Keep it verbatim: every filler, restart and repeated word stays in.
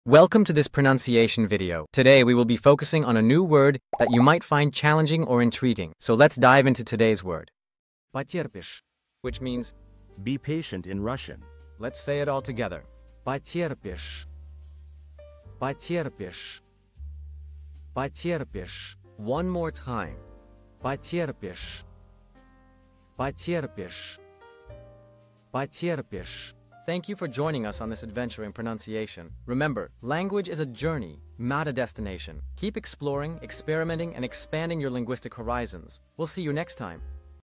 Welcome to this pronunciation video. Today we will be focusing on a new word that you might find challenging or intriguing. So let's dive into today's word. Потерпишь, which means Be patient in Russian. let's say it all together. Потерпишь. Потерпишь. Потерпишь. One more time. Потерпишь. Потерпишь. Потерпишь. Thank you for joining us on this adventure in pronunciation. Remember, language is a journey, not a destination. Keep exploring, experimenting, and expanding your linguistic horizons. We'll see you next time.